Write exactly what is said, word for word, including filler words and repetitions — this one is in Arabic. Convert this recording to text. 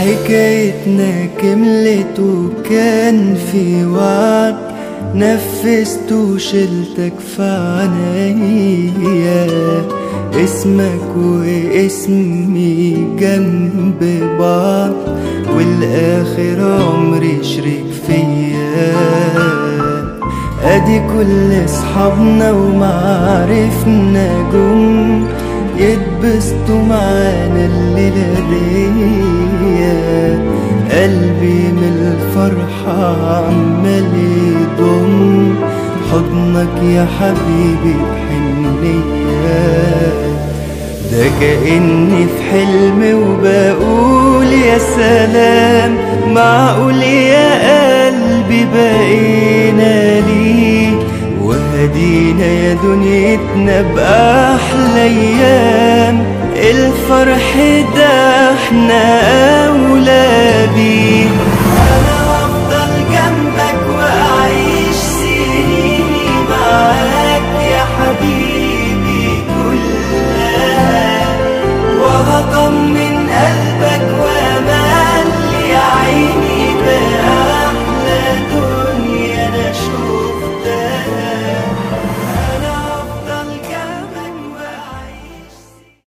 حكايتنا كملت وكان في وعد، نفذت وشلتك في عنايا، اسمك واسمي جنب بعض، والاخر عمري شريك فيا. ادي كل اصحابنا ومعارفنا جم يتبسطوا معانا الليلة دي، قلبي من الفرحة عمال يضم حضنك يا حبيبي بحنية. ده كأني في حلم وبقول يا سلام، معقول يا قلبي بقينا ليه، وهدينا يا دنيتنا بأحلى أيام. الفرح ده احنا